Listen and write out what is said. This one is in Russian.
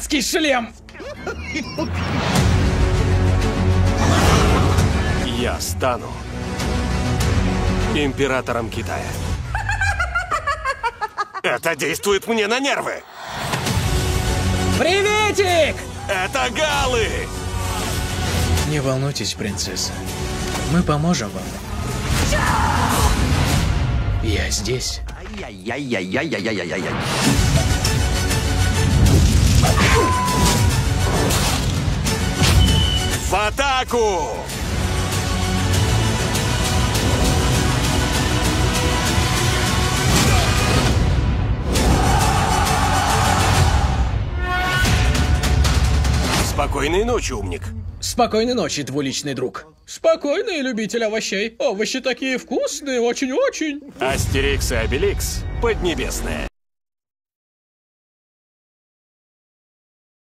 дурацкий шлем! Я стану императором Китая. Это действует мне на нервы. Приветик! Это галы! Не волнуйтесь, принцесса. Мы поможем вам. Я здесь. Ай-яй-яй-яй-яй-яй-яй-яй. В атаку! Спокойной ночи, умник. Спокойной ночи, двуличный друг. Спокойный любитель овощей. Овощи такие вкусные, очень-очень. Астерикс и Обеликс. Поднебесная.